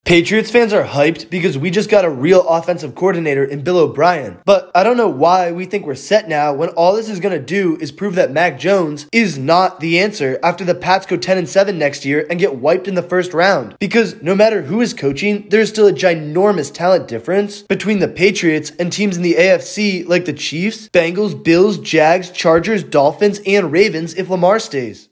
Patriots fans are hyped because we just got a real offensive coordinator in Bill O'Brien. But I don't know why we think we're set now when all this is going to do is prove that Mac Jones is not the answer after the Pats go 10-7 next year and get wiped in the first round. Because no matter who is coaching, there's still a ginormous talent difference between the Patriots and teams in the AFC like the Chiefs, Bengals, Bills, Jags, Chargers, Dolphins, and Ravens if Lamar stays.